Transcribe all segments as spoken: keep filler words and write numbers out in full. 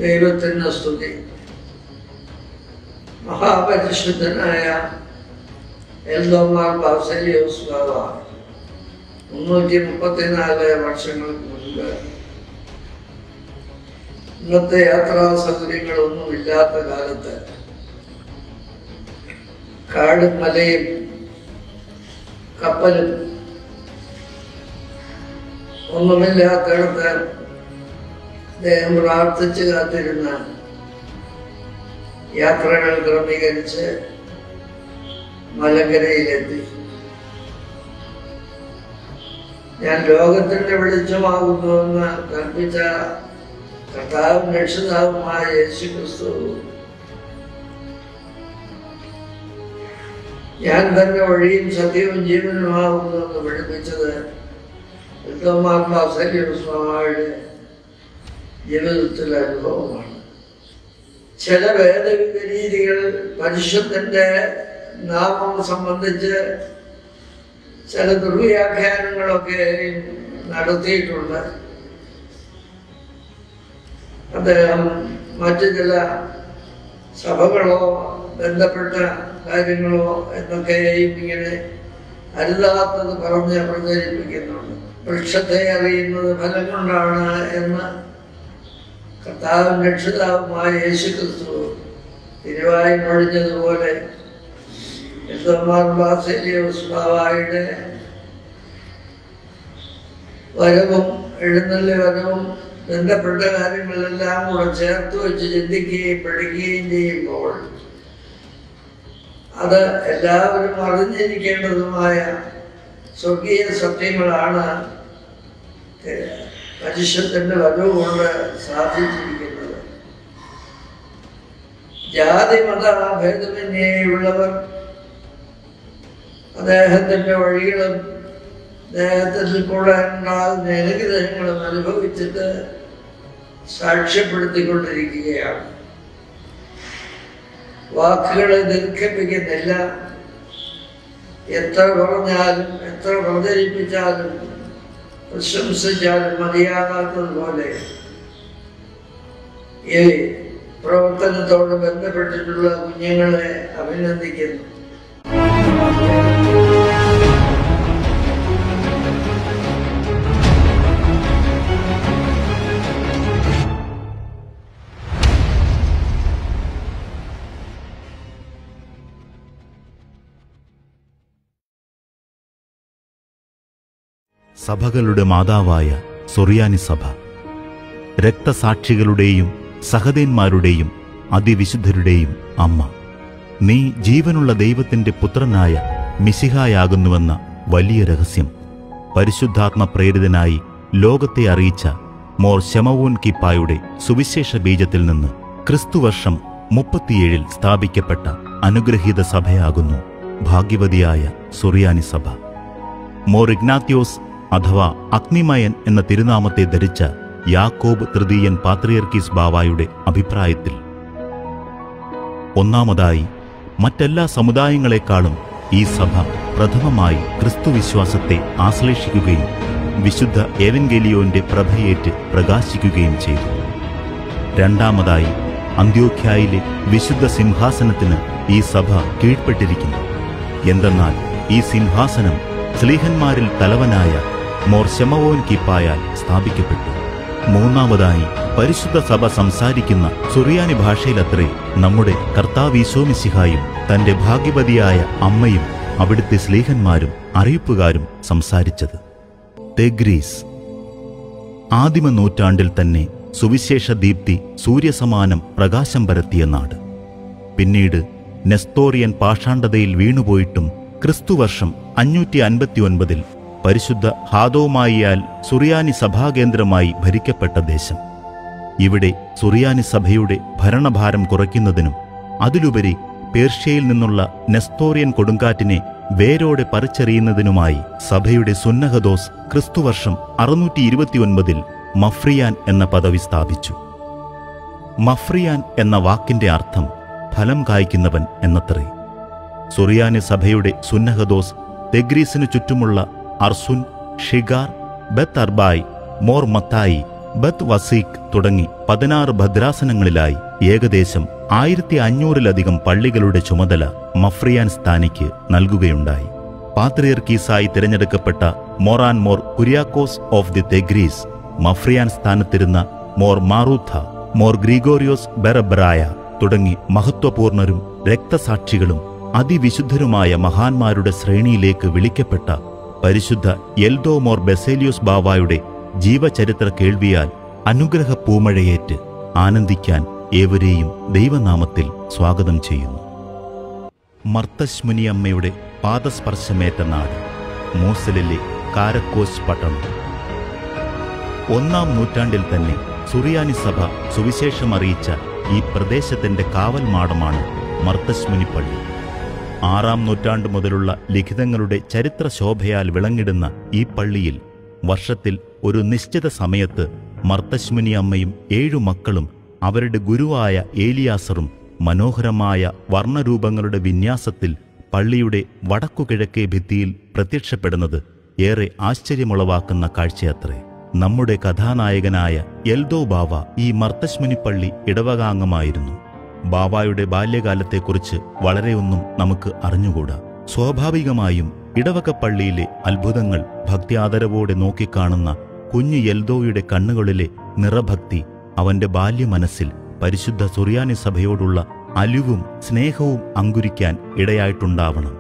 ദൈവത്തിന് സ്തുതി. മഹാപരിശുദ്ധനായ എൽദോമാർ ബാസേലിയോസ് ബാവ മുന്നൂറ്റി മുപ്പത്തിനാല് വർഷങ്ങൾക്ക് മുൻപ് ഇന്നത്തെ യാത്രാ സൗകര്യങ്ങളൊന്നുമില്ലാത്ത കാലത്ത് കാടും മലയും കപ്പലും ഒന്നുമില്ലാത്തടത്ത് അദ്ദേഹം പ്രാർത്ഥിച്ച് കാത്തിരുന്ന യാത്രകൾ ക്രമീകരിച്ച് മലങ്കരയിലെത്തി. ഞാൻ ലോകത്തിന്റെ വെളിച്ചമാകുന്നുവെന്ന് കൽപ്പിച്ച കർത്താവും രക്ഷിതാവുമായ യേശു ക്രിസ്തു ഞാൻ തന്നെ വഴിയും സത്യവും ജീവനുമാകുന്നുവെന്ന് പഠിപ്പിച്ചത് എൽദോമാർ ബാസേലിയോസ് ബാവയുടെ ജീവിതത്തിലെ അനുഭവമാണ്. ചില വേദവിപരീതികൾ പരിശുദ്ധന്റെ നാമം സംബന്ധിച്ച് ചില ദുർവ്യാഖ്യാനങ്ങളൊക്കെ നടത്തിയിട്ടുണ്ട്. അദ്ദേഹം മറ്റു ചില സഭകളോ ബന്ധപ്പെട്ട കാര്യങ്ങളോ എന്നൊക്കെയും ഇങ്ങനെ അരുതാത്തത് പറഞ്ഞ് പ്രചരിപ്പിക്കുന്നുണ്ട്. വൃക്ഷത്തെ അറിയുന്നത് ഫലം കൊണ്ടാണ് എന്ന് കർത്താവും രക്ഷിതാവുമായ യേശു ക്രിസ്തു തിരുവായി മൊഴിഞ്ഞതുപോലെ എൽദോമാർ ബാസേലിയോസ് ബാവയുടെ വരവും എഴുന്നള്ളി വരവും ബന്ധപ്പെട്ട കാര്യങ്ങളെല്ലാം കൂടെ ചേർത്ത് വെച്ച് ചിന്തിക്കുകയും പഠിക്കുകയും ചെയ്യുമ്പോൾ അത് എല്ലാവരും അറിഞ്ഞിരിക്കേണ്ടതുമായ സ്വർഗീയ സത്യങ്ങളാണ് പരിശുദ്ധന്റെ വരവ് കൊണ്ട് സാധിച്ചിരിക്കുന്നത്. ജാതി മത ഭേദമന്യേയുള്ളവർ അദ്ദേഹത്തിന്റെ വഴികളും അദ്ദേഹത്തിൽ കൂടെ ഉണ്ടാകുന്ന അനുഗ്രഹങ്ങളും അനുഭവിച്ചിട്ട് സാക്ഷ്യപ്പെടുത്തിക്കൊണ്ടിരിക്കുകയാണ്. വാക്കുകളെ ദീർഘിപ്പിക്കുന്നില്ല. എത്ര പറഞ്ഞാലും എത്ര പ്രചരിപ്പിച്ചാലും പ്രശംസിച്ചാലും മതിയാകാത്തതുപോലെ ഈ പ്രവർത്തനത്തോട് ബന്ധപ്പെട്ടിട്ടുള്ള കുഞ്ഞുങ്ങളെ അഭിനന്ദിക്കുന്നു. സഭകളുടെ മാതാവായ സൊറിയാനി സഭ, രക്തസാക്ഷികളുടെയും സഹദേന്മാരുടെയും അതിവിശുദ്ധരുടെയും അമ്മ, നീ ജീവനുള്ള ദൈവത്തിന്റെ പുത്രനായ മിശിഹായാകുന്നുവെന്ന വലിയ രഹസ്യം പരിശുദ്ധാത്മ പ്രേരിതനായി ലോകത്തെ അറിയിച്ച മോർ ശമവോൻ കിപ്പായുടെ സുവിശേഷ ബീജത്തിൽ നിന്ന് ക്രിസ്തുവർഷം മുപ്പത്തിയേഴിൽ സ്ഥാപിക്കപ്പെട്ട അനുഗ്രഹീത സഭയാകുന്നു ഭാഗ്യവതിയായ സൊറിയാനി സഭ. മോർ ഇഗ്നാത്യോസ് അഥവാ അഗ്നിമയൻ എന്ന തിരുനാമത്തെ ധരിച്ച യാക്കോബ് തൃതീയൻ പാത്രിയർക്കീസ് ബാവായുടെ അഭിപ്രായത്തിൽ ഒന്നാമതായി മറ്റെല്ലാ സമുദായങ്ങളെക്കാളും ഈ സഭ പ്രഥമമായി ക്രിസ്തുവിശ്വാസത്തെ ആശ്ലേഷിക്കുകയും വിശുദ്ധ ഏവൻഗേലിയോന്റെ പ്രഭയേറ്റ് പ്രകാശിക്കുകയും ചെയ്തു. രണ്ടാമതായി അന്ത്യോഖ്യായിലെ വിശുദ്ധ സിംഹാസനത്തിന് ഈ സഭ കീഴ്പ്പെട്ടിരിക്കുന്നു. എന്തെന്നാൽ ഈ സിംഹാസനം സ്ലീഹന്മാരിൽ തലവനായ മോർ ശമവോൻ കിപ്പായാൽ സ്ഥാപിക്കപ്പെട്ടു. മൂന്നാമതായി പരിശുദ്ധ സഭ സംസാരിക്കുന്ന സുറിയാനി ഭാഷയിലത്രേ നമ്മുടെ കർത്താവീശോമിശിഹായും തന്റെ ഭാഗ്യവതിയായ അമ്മയും അവിടുത്തെ സ്ലീഹന്മാരും അറിയിപ്പുകാരും സംസാരിച്ചത്. തെഗ്രീസ് ആദിമ നൂറ്റാണ്ടിൽ തന്നെ സുവിശേഷ ദീപ്തി സൂര്യസമാനം പ്രകാശം പരത്തിയ നാട്. പിന്നീട് നെസ്തോറിയൻ പാഷാണ്ഡതയിൽ വീണുപോയിട്ടും ക്രിസ്തുവർഷം അഞ്ഞൂറ്റി അൻപത്തി ഒൻപതിൽ പരിശുദ്ധ ഹാദോമായിയാൽ സുറിയാനി സഭാകേന്ദ്രമായി ഭരിക്കപ്പെട്ട ദേശം. ഇവിടെ സുറിയാനി സഭയുടെ ഭരണഭാരം കുറയ്ക്കുന്നതിനും അതിലുപരി പേർഷ്യയിൽ നിന്നുള്ള നെസ്തോറിയൻ കൊടുങ്കാറ്റിനെ വേരോടെ പറിച്ചെറിയുന്നതിനുമായി സഭയുടെ സുന്നഹദോസ് ക്രിസ്തുവർഷം അറുന്നൂറ്റി ഇരുപത്തിയൊൻപതിൽ മഫ്രിയാൻ എന്ന പദവി സ്ഥാപിച്ചു. മഫ്രിയാൻ എന്ന വാക്കിന്റെ അർത്ഥം ഫലം കായ്ക്കുന്നവൻ എന്നത്രേ. സുറിയാനി സഭയുടെ സുന്നഹദോസ് തെഗ്രീസിനു ചുറ്റുമുള്ള അർസുൻ, ഷിഗാർ, ബത്ത് അർബായ്, മോർ മത്തായി ബത്ത് വസീഖ് തുടങ്ങി പതിനാറ് ഭദ്രാസനങ്ങളിലായി ഏകദേശം ആയിരത്തി അഞ്ഞൂറിലധികം പള്ളികളുടെ ചുമതല മഫ്രിയാൻ സ്ഥാനിക്ക് നൽകുകയുണ്ടായി. പാത്രിയർക്കീസായി തിരഞ്ഞെടുക്കപ്പെട്ട Moran Mor Kuriakose of the Tigris, Maphrian സ്ഥാനത്തിരുന്ന Mor Marutha, Mor Gregorios Barhebraeus തുടങ്ങി മഹത്വപൂർണരും രക്തസാക്ഷികളും അതിവിശുദ്ധരുമായ മഹാന്മാരുടെ ശ്രേണിയിലേക്ക് വിളിക്കപ്പെട്ട പരിശുദ്ധ എൽദോ മോർ ബെസേലിയോസ് ബാവായുടെ ജീവചരിത്ര കേൾവിയാൽ അനുഗ്രഹ പൂമഴയേറ്റ് ആനന്ദിക്കാൻ ഏവരെയും ദൈവനാമത്തിൽ സ്വാഗതം ചെയ്യുന്നു. മർത്തശ്മുനിയമ്മയുടെ പാദസ്പർശമേറ്റ നാട് മൂസലിലെ കാരക്കോസ് പട്ടണം. ഒന്നാം നൂറ്റാണ്ടിൽ തന്നെ സുറിയാനി സഭ സുവിശേഷമറിയിച്ച ഈ പ്രദേശത്തിന്റെ കാവൽ മാടമാണ് മർത്തശ്മുനി പള്ളി. ആറാം നൂറ്റാണ്ട് മുതലുള്ള ലിഖിതങ്ങളുടെ ചരിത്രശോഭയാൽ വിളങ്ങിടുന്ന ഈ പള്ളിയിൽ വർഷത്തിൽ ഒരു നിശ്ചിത സമയത്ത് മർത്തശ്മുനി അമ്മയും ഏഴു മക്കളും അവരുടെ ഗുരുവായ ഏലിയാസറും മനോഹരമായ വർണ്ണരൂപങ്ങളുടെ വിന്യാസത്തിൽ പള്ളിയുടെ വടക്കുകിഴക്കേ ഭിത്തിയിൽ പ്രത്യക്ഷപ്പെടുന്നത് ഏറെ ആശ്ചര്യമുളവാക്കുന്ന കാഴ്ചയത്രേ. നമ്മുടെ കഥാനായകനായ എൽദോ ബാവ ഈ മർത്തശ്മുനി പള്ളി ഇടവകാംഗമായിരുന്നു. ബാവായുടെ ബാല്യകാലത്തെക്കുറിച്ച് വളരെയൊന്നും നമുക്ക് അറിഞ്ഞുകൂടാ. സ്വാഭാവികമായും ഇടവകപ്പള്ളിയിലെ അത്ഭുതങ്ങൾ ഭക്ത്യാദരവോടെ നോക്കിക്കാണുന്ന കുഞ്ഞു എൽദോയുടെ കണ്ണുകളിലെ നിറഭക്തി അവന്റെ ബാല്യമനസ്സിൽ പരിശുദ്ധ സുറിയാനി സഭയോടുള്ള അലിവും സ്നേഹവും അങ്കുരിക്കാൻ ഇടയായിട്ടുണ്ടാവണം.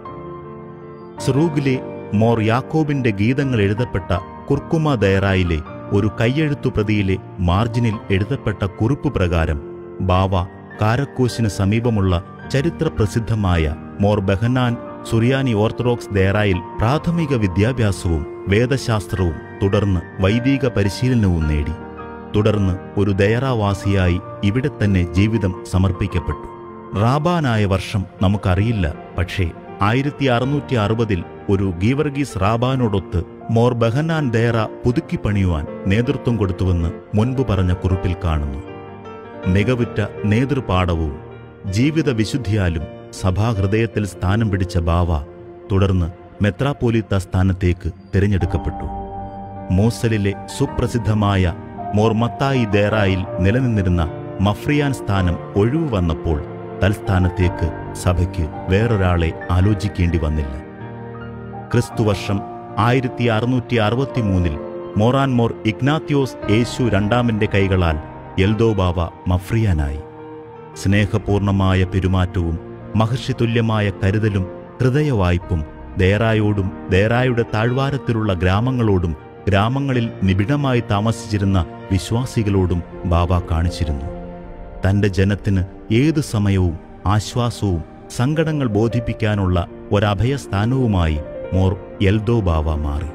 സ്രൂഗിലെ മോർ യാക്കോബിന്റെ ഗീതങ്ങൾ എഴുതപ്പെട്ട കുർക്കുമ ദയറായിലെ ഒരു കയ്യെഴുത്തു പ്രതിയിലെ മാർജിനിൽ എഴുതപ്പെട്ട കുറിപ്പ് പ്രകാരം ബാവ കാരക്കോസിന് സമീപമുള്ള ചരിത്രപ്രസിദ്ധമായ മോർ ബെഹനാൻ സുറിയാനി ഓർത്തഡോക്സ് ദേറായിൽ പ്രാഥമിക വിദ്യാഭ്യാസവും വേദശാസ്ത്രവും തുടർന്ന് വൈദിക പരിശീലനവും നേടി. തുടർന്ന് ഒരു ദയറാവാസിയായി ഇവിടെ തന്നെ ജീവിതം സമർപ്പിക്കപ്പെട്ടു. റാബാനായ വർഷം നമുക്കറിയില്ല. പക്ഷേ ആയിരത്തി അറുന്നൂറ്റി അറുപതിൽ ഒരു ഗീവർഗീസ് റാബാനോടൊത്ത് മോർ ബെഹനാൻ ദേറ പുതുക്കിപ്പണിയുവാൻ നേതൃത്വം കൊടുത്തുവെന്ന് മുൻപ് പറഞ്ഞ കുറിപ്പിൽ കാണുന്നു. മികവുറ്റ നേതൃപാഠവും ജീവിത വിശുദ്ധിയാലും സഭാഹൃദയത്തിൽ സ്ഥാനം പിടിച്ച ബാവ തുടർന്ന് മെത്രാപ്പോലീത്ത സ്ഥാനത്തേക്ക് തിരഞ്ഞെടുക്കപ്പെട്ടു. മൂസലിലെ സുപ്രസിദ്ധമായ മോർ മത്തായി ദേറായിൽ നിലനിന്നിരുന്ന മഫ്രിയാൻ സ്ഥാനം ഒഴിവു വന്നപ്പോൾ തൽസ്ഥാനത്തേക്ക് സഭയ്ക്ക് വേറൊരാളെ ആലോചിക്കേണ്ടി വന്നില്ല. ക്രിസ്തുവർഷം ആയിരത്തി അറുന്നൂറ്റി അറുപത്തിമൂന്നിൽ മോറാൻ മോർ ഇഗ്നാത്യോസ് യേശു രണ്ടാമന്റെ കൈകളാൽ എൽദോ ബാവ മഫ്രിയാനായി. സ്നേഹപൂർണമായ പെരുമാറ്റവും മഹർഷിതുല്യമായ കരുതലും ഹൃദയവായ്പും ദേറായോടും ദേറായുടെ താഴ്വാരത്തിലുള്ള ഗ്രാമങ്ങളോടും ഗ്രാമങ്ങളിൽ നിബിഡമായി താമസിച്ചിരുന്ന വിശ്വാസികളോടും ബാവ കാണിച്ചിരുന്നു. തന്റെ ജനത്തിന് ഏതു സമയവും ആശ്വാസവും സങ്കടങ്ങൾ ബോധിപ്പിക്കാനുള്ള ഒരഭയസ്ഥാനവുമായി മോർ എൽദോ ബാവ മാറി.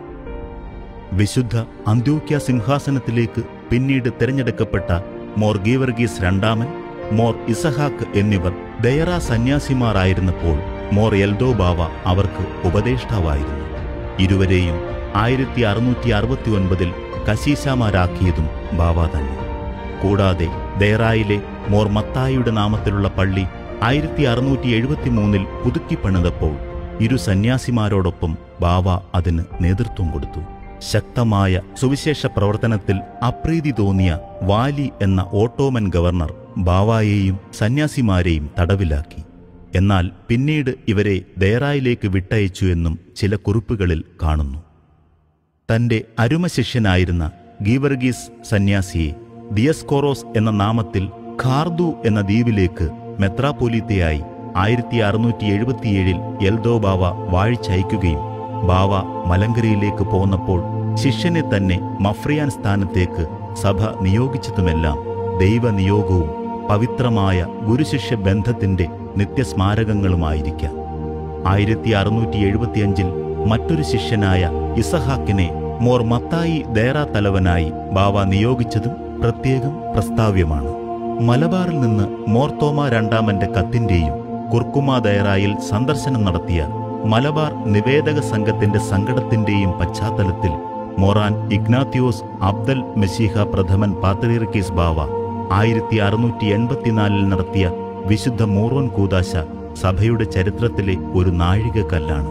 വിശുദ്ധ അന്ത്യോക്യ സിംഹാസനത്തിലേക്ക് പിന്നീട് തിരഞ്ഞെടുക്കപ്പെട്ട മോർ ഗീവർഗീസ് രണ്ടാമൻ, മോർ ഇസഹാക്ക് എന്നിവർ ദയറ സന്യാസിമാരായിരുന്നപ്പോൾ മോർ എൽദോ ബാവ അവർക്ക് ഉപദേഷ്ടാവായിരുന്നു. ഇരുവരെയും ആയിരത്തി അറുന്നൂറ്റി അറുപത്തി ഒൻപതിൽ കശീശാമാരാക്കിയതും ബാവ തന്നെ. കൂടാതെ ദയറായിലെ മോർ മത്തായിയുടെ നാമത്തിലുള്ള പള്ളി ആയിരത്തി അറുന്നൂറ്റി എഴുപത്തി മൂന്നിൽ പുതുക്കിപ്പണിതപ്പോൾ ഇരു സന്യാസിമാരോടൊപ്പം ബാവ അതിന് നേതൃത്വം കൊടുത്തു. ശക്തമായ സുവിശേഷ പ്രവർത്തനത്തിൽ അപ്രീതി തോന്നിയ വാലി എന്ന ഓട്ടോമൻ ഗവർണർ ബാവായെയും സന്യാസിമാരെയും തടവിലാക്കി. എന്നാൽ പിന്നീട് ഇവരെ ദേറായിലേക്ക് വിട്ടയച്ചു എന്നും ചില കുറിപ്പുകളിൽ കാണുന്നു. തന്റെ അരുമശിഷ്യനായിരുന്ന ഗീവർഗീസ് സന്യാസിയെ ദിയസ്കോറോസ് എന്ന നാമത്തിൽ ഖാർദു എന്ന ദ്വീപിലേക്ക് മെത്രാപ്പൊലീത്തയായി ആയിരത്തി അറുന്നൂറ്റി എഴുപത്തിയേഴിൽ എൽദോ ബാവ വാഴിച്ചയക്കുകയും ബാവ മലങ്കരയിലേക്ക് പോന്നപ്പോൾ ശിഷ്യനെ തന്നെ മഫ്രിയാൻ സ്ഥാനത്തേക്ക് സഭ നിയോഗിച്ചതുമെല്ലാം ദൈവനിയോഗവും പവിത്രമായ ഗുരുശിഷ്യ ബന്ധത്തിന്റെ നിത്യസ്മാരകങ്ങളുമായിരിക്കാം. ആയിരത്തി അറുന്നൂറ്റി എഴുപത്തിയഞ്ചിൽ മറ്റൊരു ശിഷ്യനായ ഇസഹാക്കിനെ മോർ മത്തായി ദേറാ തലവനായി ബാവ നിയോഗിച്ചതും പ്രത്യേകം പ്രസ്താവ്യമാണ്. മലബാറിൽ നിന്ന് മോർത്തോമ രണ്ടാമന്റെ കത്തിന്റെയും കുർക്കുമ ദയറായിൽ സന്ദർശനം നടത്തിയ മലബാർ നിവേദക സംഘത്തിന്റെ സങ്കടത്തിന്റെയും പശ്ചാത്തലത്തിൽ മോറാൻ ഇഗ്നാത്യോസ് അബ്ദൽ മെശീഹ പ്രഥമൻ പാത്രീർക്കീസ് ബാവ ആയിരത്തി അറുന്നൂറ്റി എൺപത്തിനാലിൽ നടത്തിയ വിശുദ്ധ മൂറോൻ കൂദാശ സഭയുടെ ചരിത്രത്തിലെ ഒരു നാഴികക്കല്ലാണ്.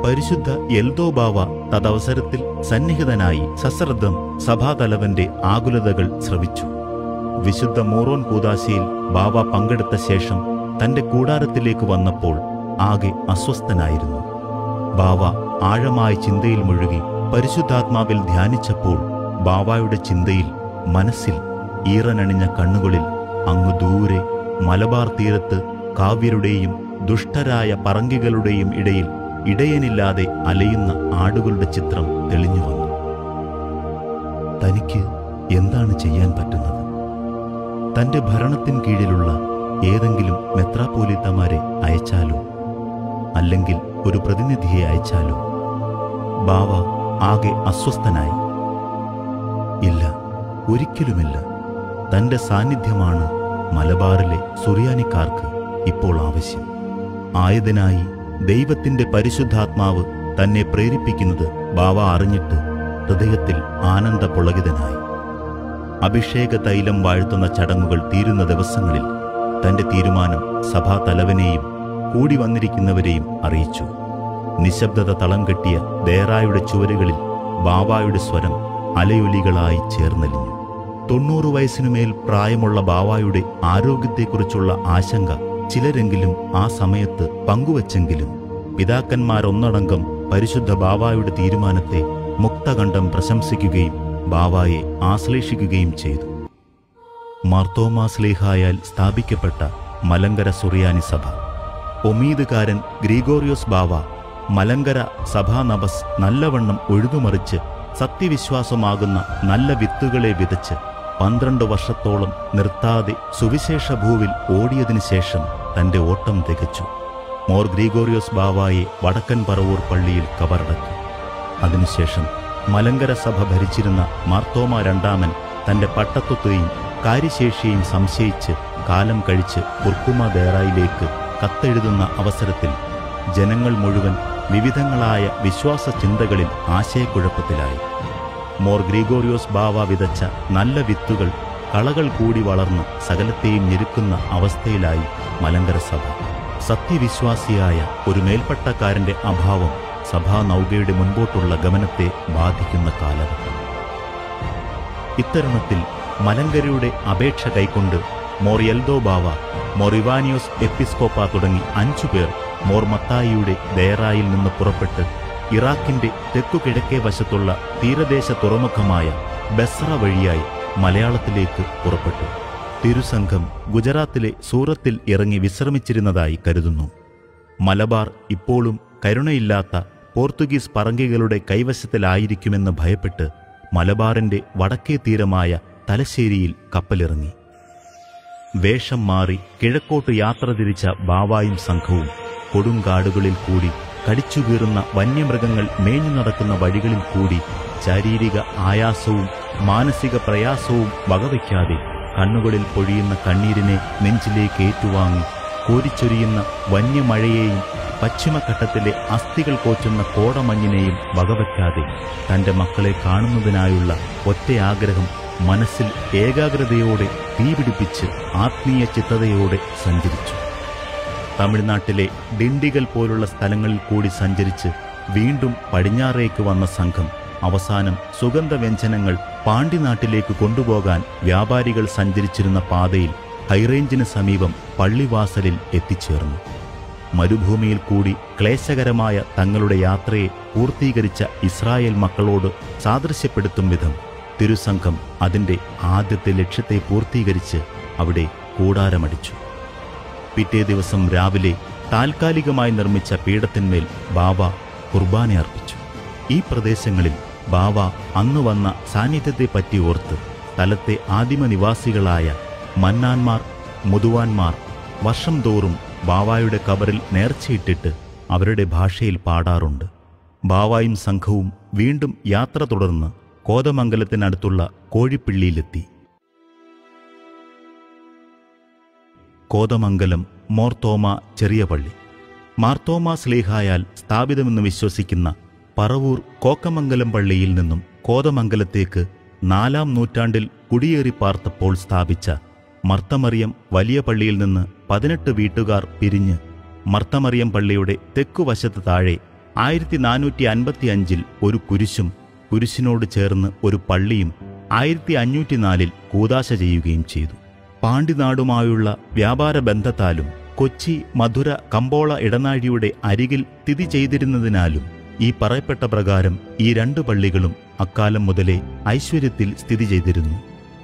പരിശുദ്ധ എൽദോ ബാവ തദവസരത്തിൽ സന്നിഹിതനായി സശ്രദ്ധം സഭാതലവന്റെ ആകുലതകൾ ശ്രവിച്ചു. വിശുദ്ധ മോറോൻ കൂദാശയിൽ ബാവ പങ്കെടുത്ത ശേഷം തന്റെ കൂടാരത്തിലേക്ക് വന്നപ്പോൾ ആകെ അസ്വസ്ഥനായിരുന്നു. ബാവ ആഴമായ ചിന്തയിൽ മുഴുകി പരിശുദ്ധാത്മാവിൽ ധ്യാനിച്ചപ്പോൾ ബാവായുടെ ചിന്തയിൽ, മനസ്സിൽ ഈറനണിഞ്ഞ കണ്ണുകളിൽ അങ്ങു ദൂരെ മലബാർ തീരത്ത് കാവ്യരുടെയും ദുഷ്ടരായ പറങ്കികളുടെയും ഇടയിൽ ഇടയനില്ലാതെ അലയുന്ന ആടുകളുടെ ചിത്രം തെളിഞ്ഞു വന്നു. തനിക്ക് എന്താണ് ചെയ്യാൻ പറ്റുന്നത്? തന്റെ ഭരണത്തിൻ കീഴിലുള്ള ഏതെങ്കിലും മെത്രാപ്പോലീത്തമാരെ അയച്ചാലോ, അല്ലെങ്കിൽ ഒരു പ്രതിനിധിയെ അയച്ചാലോ? ബാവ ആകെ അസ്വസ്ഥനായി. ഇല്ല, ഒരിക്കലുമില്ല. തന്റെ സാന്നിധ്യമാണ് മലബാറിലെ സുറിയാനിക്കാർക്ക് ഇപ്പോൾ ആവശ്യം. ആയതിനായി ദൈവത്തിന്റെ പരിശുദ്ധാത്മാവ് തന്നെ പ്രേരിപ്പിക്കുന്നത് ബാവ അറിഞ്ഞിട്ട് ഹൃദയത്തിൽ ആനന്ദ പുളകിതനായി. അഭിഷേക തൈലം വാഴ്ത്തുന്ന ചടങ്ങുകൾ തീരുന്ന ദിവസങ്ങളിൽ തന്റെ തീരുമാനം സഭാതലവനെയും കൂടി വന്നിരിക്കുന്നവരെയും അറിയിച്ചു. നിശബ്ദത തളം കെട്ടിയ ദേറായുടെ ചുവരുകളിൽ ബാവായുടെ സ്വരം അലയൊലികളായി ചേർന്നലിഞ്ഞു. തൊണ്ണൂറ് വയസ്സിനുമേൽ പ്രായമുള്ള ബാവായുടെ ആരോഗ്യത്തെക്കുറിച്ചുള്ള ആശങ്ക ചിലരെങ്കിലും ആ സമയത്ത് പങ്കുവച്ചെങ്കിലും പിതാക്കന്മാരൊന്നടങ്കം പരിശുദ്ധ ബാവായുടെ തീരുമാനത്തെ മുക്തകണ്ഠം പ്രശംസിക്കുകയും ബാവായെ ആശ്ലേഷിക്കുകയും ചെയ്തു. മാർത്തോമാ ശ്ലീഹായാൽ സ്ഥാപിക്കപ്പെട്ട മലങ്കര സുറിയാനി സഭ, ഒമീദുകാരൻ ഗ്രിഗോറിയോസ് ബാവ മലങ്കര സഭാനഭസ് നല്ലവണ്ണം ഒഴുകുമറിച്ച് സത്യവിശ്വാസമാകുന്ന നല്ല വിത്തുകളെ വിതച്ച് പന്ത്രണ്ട് വർഷത്തോളം നിർത്താതെ സുവിശേഷ ഭൂവിൽ ഓടിയതിനു ശേഷം തന്റെ ഓട്ടം തികച്ചു. മോർ ഗ്രിഗോറിയോസ് ബാവായെ വടക്കൻ പറവൂർ പള്ളിയിൽ കബറടക്കി. അതിനുശേഷം മലങ്കര സഭ ഭരിച്ചിരുന്ന മാർത്തോമ രണ്ടാമൻ തന്റെ പട്ടത്വത്തെയും കാര്യശേഷിയെയും സംശയിച്ച് കാലം കഴിച്ച് കുർക്കുമ ദേറായിലേക്ക് കത്തെഴുതുന്ന അവസരത്തിൽ ജനങ്ങൾ മുഴുവൻ വിവിധങ്ങളായ വിശ്വാസ ചിന്തകളിൽ ആശയക്കുഴപ്പത്തിലായി. മോർ ഗ്രിഗോറിയോസ് ബാവ വിതച്ച നല്ല വിത്തുകൾ കളകൾ കൂടി വളർന്ന് സകലത്തെയും ഞെരുക്കുന്ന അവസ്ഥയിലായി മലങ്കര സഭ. സത്യവിശ്വാസിയായ ഒരു മേൽപ്പട്ടക്കാരന്റെ അഭാവം സഭാ നൗകയുടെ മുൻപോട്ടുള്ള ഗമനത്തെ ബാധിക്കുന്ന കാലഘട്ടം. ഇത്തരുണത്തിൽ മലങ്കരയുടെ അപേക്ഷ കൈക്കൊണ്ട് Mor Eldo Bava, Mor Ivanios എപ്പിസ്കോപ്പ തുടങ്ങി അഞ്ചുപേർ മോർ മത്തായിയുടെ ദേറായിൽ നിന്ന് പുറപ്പെട്ട് ഇറാഖിന്റെ തെക്കു കിഴക്കേ വശത്തുള്ള തീരദേശ തുറമുഖമായ ബസ്ര വഴിയായി മലയാളത്തിലേക്ക് പുറപ്പെട്ടു. തിരുസംഘം ഗുജറാത്തിലെ സൂറത്തിൽ ഇറങ്ങി വിശ്രമിച്ചിരുന്നതായി കരുതുന്നു. മലബാർ ഇപ്പോഴും കരുണയില്ലാത്ത പോർത്തുഗീസ് പറങ്കികളുടെ കൈവശത്തിലായിരിക്കുമെന്ന് ഭയപ്പെട്ട് മലബാറിന്റെ വടക്കേ തീരമായ തലശ്ശേരിയിൽ കപ്പലിറങ്ങി. വേഷം മാറി കിഴക്കോട്ട് യാത്ര തിരിച്ച ബാവായും സംഘവും കൊടുങ്കാടുകളിൽ കൂടി കടിച്ചുകീറുന്ന വന്യമൃഗങ്ങൾ മേഞ്ഞു നടക്കുന്ന വഴികളിൽ കൂടി ശാരീരിക ആയാസവും മാനസിക പ്രയാസവും വകവയ്ക്കാതെ കണ്ണുകളിൽ പൊഴിയുന്ന കണ്ണീരിനെ നെഞ്ചിലേക്ക് ഏറ്റുവാങ്ങി കോരിച്ചൊരിയുന്ന വന്യമഴയെയും പശ്ചിമഘട്ടത്തിലെ അസ്ഥികൾ കോച്ചുന്ന കോടമഞ്ഞിനെയും വകവയ്ക്കാതെ തന്റെ മക്കളെ കാണുന്നതിനായുള്ള ഒറ്റയാഗ്രഹം മനസ്സിൽ ഏകാഗ്രതയോടെ തീപിടിപ്പിച്ച് ആത്മീയ ചിത്തതയോടെ സഞ്ചരിച്ചു. തമിഴ്നാട്ടിലെ ഡിണ്ടിഗൽ പോലുള്ള സ്ഥലങ്ങളിൽ കൂടി സഞ്ചരിച്ച് വീണ്ടും പടിഞ്ഞാറേക്ക് വന്ന സംഘം അവസാനം സുഗന്ധവ്യഞ്ജനങ്ങൾ പാണ്ഡിനാട്ടിലേക്ക് കൊണ്ടുപോകാൻ വ്യാപാരികൾ സഞ്ചരിച്ചിരുന്ന പാതയിൽ ഹൈറേഞ്ചിന് സമീപം പള്ളിവാസലിൽ എത്തിച്ചേർന്നു. മരുഭൂമിയിൽ കൂടി ക്ലേശകരമായ തങ്ങളുടെ യാത്രയെ പൂർത്തീകരിച്ച ഇസ്രായേൽ മക്കളോട് സാദൃശ്യപ്പെടുത്തും വിധം തിരുസംഘം അതിൻ്റെ ആദ്യത്തെ ലക്ഷ്യത്തെ പൂർത്തീകരിച്ച് അവിടെ കൂടാരമടിച്ചു. പിറ്റേ ദിവസം രാവിലെ താൽക്കാലികമായി നിർമ്മിച്ച പീഠത്തിന്മേൽ ബാവ കുർബാന അർപ്പിച്ചു. ഈ പ്രദേശങ്ങളിൽ ബാവ അന്ന് വന്ന സാന്നിധ്യത്തെപ്പറ്റി ഓർത്ത് സ്ഥലത്തെ ആദിമനിവാസികളായ മന്നാന്മാർ, മുതുവാന്മാർ വർഷം തോറും ബാവായുടെ കബറിൽ നേർച്ചയിട്ടിട്ട് അവരുടെ ഭാഷയിൽ പാടാറുണ്ട്. ബാവായും സംഘവും വീണ്ടും യാത്ര തുടർന്ന് കോതമംഗലത്തിനടുത്തുള്ള കോഴിപ്പിള്ളിയിലെത്തി. കോതമംഗലം മോർത്തോമ ചെറിയ പള്ളി മാർത്തോമാ ശ്ലീഹായാൽ സ്ഥാപിതമെന്ന് വിശ്വസിക്കുന്ന പറവൂർ കോക്കമംഗലം പള്ളിയിൽ നിന്നും കോതമംഗലത്തേക്ക് നാലാം നൂറ്റാണ്ടിൽ കുടിയേറി പാർത്തപ്പോൾ സ്ഥാപിച്ച മർത്തമറിയം വലിയ പള്ളിയിൽ നിന്ന് പതിനെട്ട് വീട്ടുകാർ പിരിഞ്ഞ് മർത്തമറിയം പള്ളിയുടെ തെക്കുവശത്ത് താഴെ ആയിരത്തി നാനൂറ്റി അൻപത്തി അഞ്ചിൽ ഒരു കുരിശും കുരിശിനോട് ചേർന്ന് ഒരു പള്ളിയും ആയിരത്തി അഞ്ഞൂറ്റി നാലിൽ കൂദാശ ചെയ്യുകയും ചെയ്തു. പാണ്ഡിനാടുമായുള്ള വ്യാപാര ബന്ധത്താലും കൊച്ചി, മധുര, കമ്പോള ഇടനാഴിയുടെ അരികിൽ സ്ഥിതി ചെയ്തിരുന്നതിനാലും ഈ പറയപ്പെട്ട പ്രകാരം ഈ രണ്ട് പള്ളികളും അക്കാലം മുതലേ ഐശ്വര്യത്തിൽ സ്ഥിതി ചെയ്തിരുന്നു.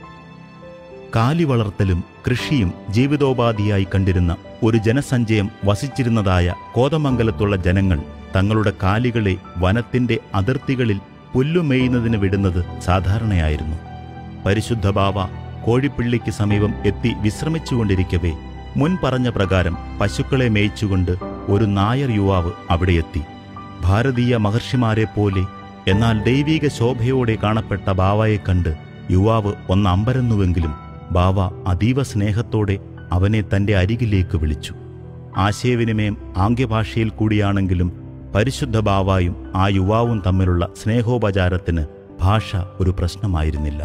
കാലി വളർത്തലും കൃഷിയും ജീവിതോപാധിയായി കണ്ടിരുന്ന ഒരു ജനസഞ്ചയം വസിച്ചിരുന്നതായ കോതമംഗലത്തുള്ള ജനങ്ങൾ തങ്ങളുടെ കാലികളെ വനത്തിന്റെ അതിർത്തികളിൽ പുല്ലുമേയുന്നതിന് വിടുന്നത് സാധാരണയായിരുന്നു. പരിശുദ്ധ ബാവ കോഴിപ്പിള്ളിക്ക് സമീപം എത്തി വിശ്രമിച്ചുകൊണ്ടിരിക്കവേ മുൻ പറഞ്ഞ പ്രകാരം പശുക്കളെ മേയിച്ചുകൊണ്ട് ഒരു നായർ യുവാവ് അവിടെയെത്തി. ഭാരതീയ മഹർഷിമാരെ പോലെ എന്നാൽ ദൈവീക ശോഭയോടെ കാണപ്പെട്ട ബാവയെ കണ്ട് യുവാവ് ഒന്ന് അമ്പരന്നുവെങ്കിലും ബാവ അതീവ സ്നേഹത്തോടെ അവനെ തന്റെ അരികിലേക്ക് വിളിച്ചു. ആശയവിനിമയം ആംഗ്യഭാഷയിൽ കൂടിയാണെങ്കിലും പരിശുദ്ധ ബാവായും ആ യുവാവും തമ്മിലുള്ള സ്നേഹോപചാരത്തിന് ഭാഷ ഒരു പ്രശ്നമായിരുന്നില്ല.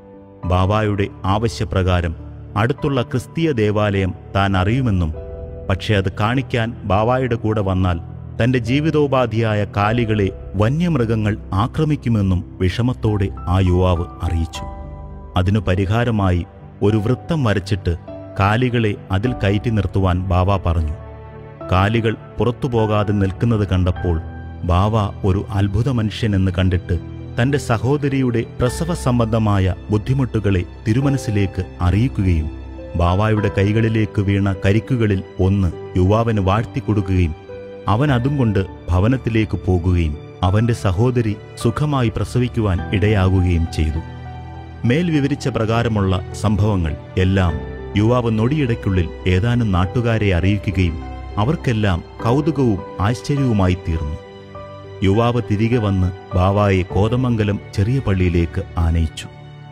ബാവായുടെ ആവശ്യപ്രകാരം അടുത്തുള്ള ക്രിസ്തീയ ദേവാലയം താൻ അറിയുമെന്നും പക്ഷെ അത് കാണിക്കാൻ ബാവായുടെ കൂടെ വന്നാൽ തന്റെ ജീവിതോപാധിയായ കാലികളെ വന്യമൃഗങ്ങൾ ആക്രമിക്കുമെന്നും വിഷമത്തോടെ ആ യുവാവ് അറിയിച്ചു. അതിനു പരിഹാരമായി ഒരു വൃത്തം വരച്ചിട്ട് കാലികളെ അതിൽ കയറ്റി നിർത്തുവാൻ ബാവ പറഞ്ഞു. കാലികൾ പുറത്തുപോകാതെ നിൽക്കുന്നത് കണ്ടപ്പോൾ ബാവ ഒരു അത്ഭുത മനുഷ്യനെന്ന് കണ്ടിട്ട് തന്റെ സഹോദരിയുടെ പ്രസവ സംബന്ധമായ ബുദ്ധിമുട്ടുകളെ തിരുമനസ്സിലേക്ക് അറിയിക്കുകയും ബാവായുടെ കൈകളിലേക്ക് വീണ കരിക്കുകളിൽ ഒന്ന് യുവാവിന് വാഴ്ത്തിക്കൊടുക്കുകയും അവൻ അതും കൊണ്ട് ഭവനത്തിലേക്ക് പോകുകയും അവന്റെ സഹോദരി സുഖമായി പ്രസവിക്കുവാൻ ഇടയാകുകയും ചെയ്തു. മേൽ വിവരിച്ച പ്രകാരമുള്ള സംഭവങ്ങൾ എല്ലാം യുവാവ് നൊടിയിടയ്ക്കുള്ളിൽ ഏതാനും നാട്ടുകാരെ അറിയിക്കുകയും അവർക്കെല്ലാം കൗതുകവും ആശ്ചര്യവുമായി തീർന്നു. യുവാവ് തിരികെ വന്ന് ബാവായെ കോതമംഗലം ചെറിയ പള്ളിയിലേക്ക് ആനയിച്ചു.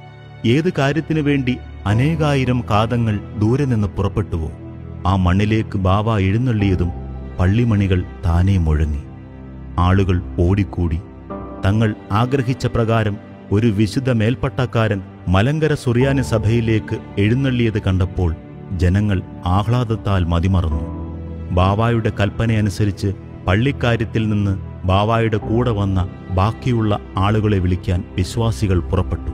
ഏത് കാര്യത്തിനു വേണ്ടി അനേകായിരം കാതങ്ങൾ ദൂരെ നിന്ന് പുറപ്പെട്ടുവോ ആ മണ്ണിലേക്ക് ബാവ എഴുന്നള്ളിയതും പള്ളിമണികൾ താനേ മുഴങ്ങി. ആളുകൾ ഓടിക്കൂടി. തങ്ങൾ ആഗ്രഹിച്ച പ്രകാരം ഒരു വിശുദ്ധ മേൽപ്പട്ടക്കാരൻ മലങ്കര സുറിയാനി സഭയിലേക്ക് എഴുന്നള്ളിയത് കണ്ടപ്പോൾ ജനങ്ങൾ ആഹ്ലാദത്താൽ മതിമറന്നു. ബാവായുടെ കൽപ്പനയനുസരിച്ച് പള്ളിക്കാര്യത്തിൽ നിന്ന് ബാവായുടെ കൂടെ വന്ന ബാക്കിയുള്ള ആളുകളെ വിളിക്കാൻ വിശ്വാസികൾ പുറപ്പെട്ടു.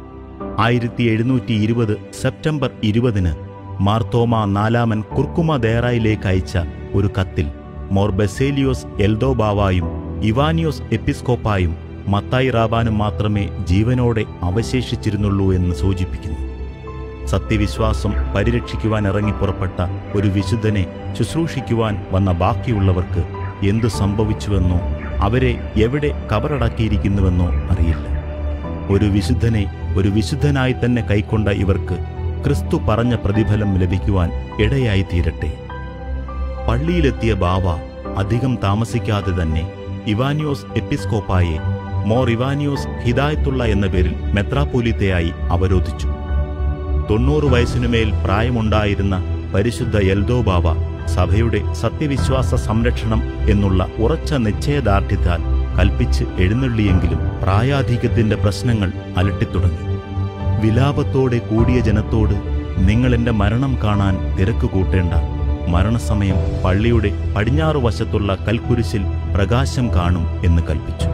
ആയിരത്തി എഴുന്നൂറ്റി ഇരുപത് സെപ്റ്റംബർ ഇരുപതിന് മാർത്തോമ നാലാമൻ കുർക്കുമ ദേറായിലേക്ക് അയച്ച ഒരു കത്തിൽ മോർ ബസേലിയോസ് എൽദോ ബാവായും ഇവാനിയോസ് എപ്പിസ്കോപ്പായും മത്തായി റാബാനും മാത്രമേ ജീവനോടെ അവശേഷിച്ചിരുന്നുള്ളൂ എന്ന് സൂചിപ്പിക്കുന്നു. സത്യവിശ്വാസം പരിരക്ഷിക്കുവാൻ ഇറങ്ങി പുറപ്പെട്ട ഒരു വിശുദ്ധനെ ശുശ്രൂഷിക്കുവാൻ വന്ന ബാക്കിയുള്ളവർക്ക് എന്തു സംഭവിച്ചുവെന്നോ അവരെ എവിടെ കബറടക്കിയിരിക്കുന്നുവെന്നോ അറിയില്ല. ഒരു വിശുദ്ധനെ ഒരു വിശുദ്ധനായി തന്നെ കൈക്കൊണ്ട ഇവർക്ക് ക്രിസ്തു പറഞ്ഞ പ്രതിഫലം ലഭിക്കുവാൻ ഇടയായി തീരട്ടെ. പള്ളിയിലെത്തിയ ബാവ അധികം താമസിക്കാതെ തന്നെ ഇവാനിയോസ് എപ്പിസ്കോപ്പായെ മോർ ഇവാനിയോസ് ഹിദായത്തുള്ള എന്ന പേരിൽ മെത്രാപ്പോലീത്തയായി അവരോധിച്ചു. തൊണ്ണൂറ് വയസ്സിനുമേൽ പ്രായമുണ്ടായിരുന്ന പരിശുദ്ധ എൽദോ ബാവ സഭയുടെ സത്യവിശ്വാസ സംരക്ഷണം എന്നുള്ള ഉറച്ച നിശ്ചയദാർഢ്യത്താൽ കൽപ്പിച്ച് എഴുന്നള്ളിയെങ്കിലും പ്രായാധിക്യത്തിന്റെ പ്രശ്നങ്ങൾ അലട്ടിത്തുടങ്ങി. വിലാപത്തോടെ കൂടിയ ജനത്തോട് നിങ്ങളെന്റെ മരണം കാണാൻ തിരക്ക് കൂട്ടേണ്ട, മരണസമയം പള്ളിയുടെ പടിഞ്ഞാറു വശത്തുള്ള കൽക്കുരിശിൽ പ്രകാശം കാണും എന്ന് കൽപ്പിച്ചു.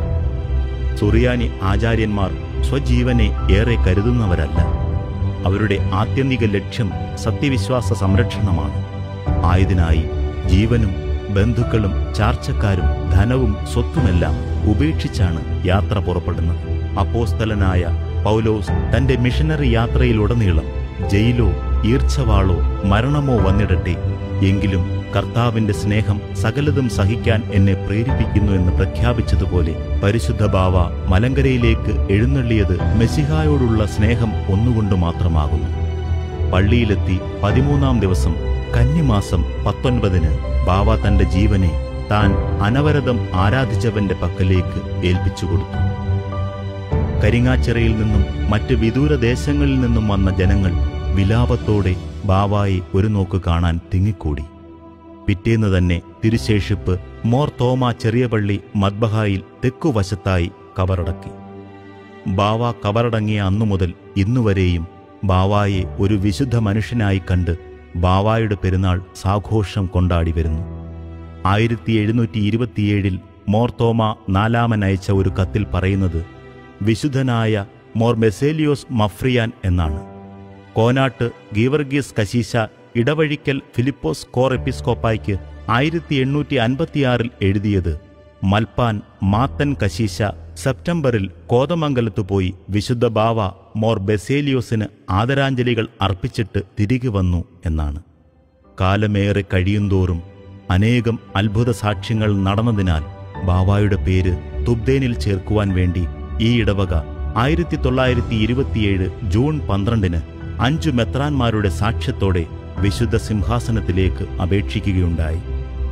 സുറിയാനി ആചാര്യന്മാർ സ്വജീവനെ ഏറെ കരുതുന്നവരല്ല. അവരുടെ ആത്യന്തിക ലക്ഷ്യം സത്യവിശ്വാസ സംരക്ഷണമാണ്. ആയതിനായി ജീവനും ബന്ധുക്കളും ചാർച്ചക്കാരും ധനവും സ്വത്തുമെല്ലാം ഉപേക്ഷിച്ചാണ് യാത്ര പുറപ്പെടുന്നത്. അപ്പോസ്തലനായ പൗലോസ് തന്റെ മിഷനറി യാത്രയിലുടനീളം ജയിലോ ഈർച്ചവാളോ മരണമോ വന്നിടട്ടെ, എങ്കിലും കർത്താവിന്റെ സ്നേഹം സകലതും സഹിക്കാൻ എന്നെ പ്രേരിപ്പിക്കുന്നു എന്ന് പ്രഖ്യാപിച്ചതുപോലെ പരിശുദ്ധ ബാവ മലങ്കരയിലേക്ക് എഴുന്നള്ളിയത് മെസ്സിഹായോടുള്ള സ്നേഹം ഒന്നുകൊണ്ട് മാത്രമാകുന്നു. പള്ളിയിലെത്തി പതിമൂന്നാം ദിവസം കന്നിമാസം പത്തൊൻപതിന് ബാവ തന്റെ ജീവനെ താൻ അനവരതം ആരാധിച്ചവന്റെ പക്കലേക്ക് ഏൽപ്പിച്ചു കൊടുത്തു. കരിങ്ങാച്ചിറയിൽ നിന്നും മറ്റ് വിദൂര ദേശങ്ങളിൽ നിന്നും വന്ന ജനങ്ങൾ വിലാപത്തോടെ ബാവായെ ഒരു നോക്ക് കാണാൻ തിങ്ങിക്കൂടി. പിറ്റേന്ന് തന്നെ തിരുശേഷിപ്പ് മോർ തോമ ചെറിയ പള്ളി മദ്ബഹായിൽ തെക്കുവശത്തായി കബറടക്കി. ബാവ കബറടങ്ങിയ അന്നുമുതൽ ഇന്നുവരെയും ബാവായെ ഒരു വിശുദ്ധ മനുഷ്യനായി കണ്ട് ബാവായുടെ പെരുന്നാൾ സാഘോഷം കൊണ്ടാടി വരുന്നു. ആയിരത്തി എഴുന്നൂറ്റി ഇരുപത്തിയേഴിൽ മോർ തോമ നാലാമൻ അയച്ച ഒരു കത്തിൽ പറയുന്നത് വിശുദ്ധനായ മോർ ബെസേലിയോസ് മഫ്രിയാൻ എന്നാണ്. കോനാട്ട് ഗീവർഗീസ് കശീശ ഇടവഴിക്കൽ ഫിലിപ്പോസ് കോർ എപ്പിസ്കോപ്പായ്ക്ക് ആയിരത്തി എണ്ണൂറ്റി അൻപത്തിയാറിൽ എഴുതിയത് മൽപ്പാൻ മാത്തൻ കശീശ സെപ്റ്റംബറിൽ കോതമംഗലത്തു പോയി വിശുദ്ധ ബാവ മോർ ബെസേലിയോസിന് ആദരാഞ്ജലികൾ അർപ്പിച്ചിട്ട് തിരികെ വന്നു എന്നാണ്. കാലമേറെ കഴിയുന്തോറും അനേകം അത്ഭുത സാക്ഷ്യങ്ങൾ നടന്നതിനാൽ ബാവായുടെ പേര് തുബ്ദേനിൽ ചേർക്കുവാൻ വേണ്ടി ഈ ഇടവക ആയിരത്തി തൊള്ളായിരത്തി ഇരുപത്തിയേഴ് ജൂൺ പന്ത്രണ്ടിന് അഞ്ചു മെത്രാന്മാരുടെ സാക്ഷ്യത്തോടെ വിശുദ്ധ സിംഹാസനത്തിലേക്ക് അപേക്ഷിക്കുകയുണ്ടായി.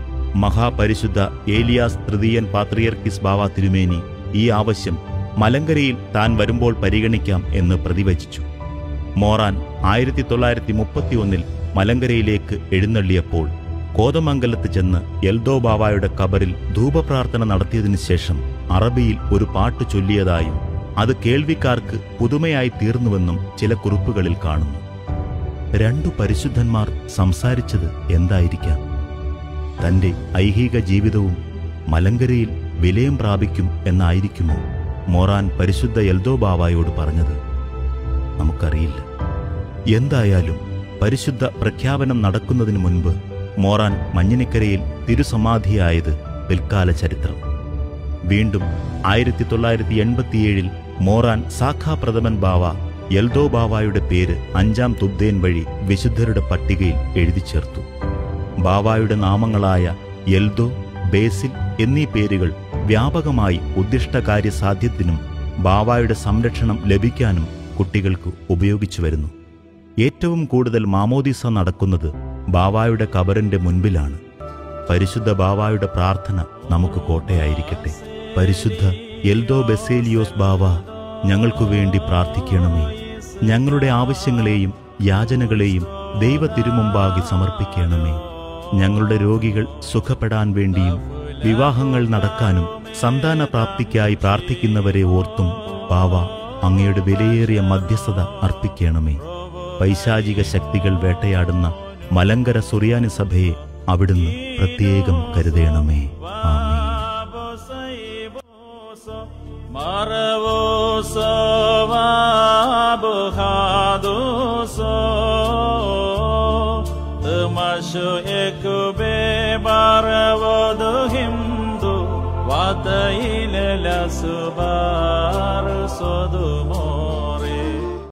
മഹാപരിശുദ്ധ ഏലിയാസ് തൃതീയൻ പാത്രിയർക്കിസ് ബാവ തിരുമേനി ഈ ആവശ്യം മലങ്കരയിൽ താൻ വരുമ്പോൾ പരിഗണിക്കാം എന്ന് പ്രതിവചിച്ചു. മോറാൻ ആയിരത്തി തൊള്ളായിരത്തി മുപ്പത്തി ഒന്നിൽ മലങ്കരയിലേക്ക് എഴുന്നള്ളിയപ്പോൾ കോതമംഗലത്ത് ചെന്ന് എൽദോ ബാവായുടെ കബറിൽ ധൂപപ്രാർത്ഥന നടത്തിയതിനു ശേഷം അറബിയിൽ ഒരു പാട്ട് ചൊല്ലിയതായും അത് കേൾവിക്കാർക്ക് പുതുമയായി തീർന്നുവെന്നും ചില കുറിപ്പുകളിൽ കാണുന്നു. രണ്ടു പരിശുദ്ധന്മാർ സംസാരിച്ചത് എന്തായിരിക്കാം? തന്റെ ഐഹിക ജീവിതവും മലങ്കരയിൽ വിലയം പ്രാപിക്കും എന്നായിരിക്കുമോ മോറാൻ പരിശുദ്ധ എൽദോ ബാവായോട് പറഞ്ഞത്? നമുക്കറിയില്ല. എന്തായാലും പരിശുദ്ധ പ്രഖ്യാപനം നടക്കുന്നതിനു മുൻപ് മോറാൻ മഞ്ഞിനിക്കരയിൽ തിരുസമാധിയായത് പിൽക്കാല ചരിത്രം. വീണ്ടും ആയിരത്തി തൊള്ളായിരത്തി എൺപത്തിയേഴിൽ മോറാൻ സാഖാപ്രഥമൻ ബാവ എൽദോ ബാവായുടെ പേര് അഞ്ചാം തുബ്ദേൻ വഴി വിശുദ്ധരുടെ പട്ടികയിൽ എഴുതി ചേർത്തു. ബാവായുടെ നാമങ്ങളായ എൽദോ, ബേസിൽ എന്നീ പേരുകൾ വ്യാപകമായി ഉദ്ദിഷ്ടകാര്യ സാധ്യത്തിനും ബാവായുടെ സംരക്ഷണം ലഭിക്കാനും കുട്ടികൾക്ക് ഉപയോഗിച്ചു വരുന്നു. ഏറ്റവും കൂടുതൽ മാമോദീസ നടക്കുന്നത് ബാവായുടെ കബറിന്റെ മുൻപിലാണ്. പരിശുദ്ധ ബാവായുടെ പ്രാർത്ഥന നമുക്ക് കോട്ടയായിരിക്കട്ടെ. പരിശുദ്ധ എൽദോ ബെസേലിയോസ് ബാവ, ഞങ്ങൾക്കു വേണ്ടി പ്രാർത്ഥിക്കണമേ. ഞങ്ങളുടെ ആവശ്യങ്ങളെയും യാചനകളെയും ദൈവ തിരുമുമ്പാകെ സമർപ്പിക്കണമേ. ഞങ്ങളുടെ രോഗികൾ സുഖപ്പെടാൻ വേണ്ടിയും വിവാഹങ്ങൾ നടക്കാനും സന്താനപ്രാപ്തിക്കായി പ്രാർത്ഥിക്കുന്നവരെ ഓർത്തും ബാവ അങ്ങയുടെ വിലയേറിയ മധ്യസ്ഥത അർപ്പിക്കണമേ. പൈശാചിക ശക്തികൾ വേട്ടയാടുന്ന മലങ്കര സുറിയാനി സഭയെ അവിടുന്ന് പ്രത്യേകം കരുതേണമേ. ആമേൻ. Hindu, Vata ilala subar sodumo.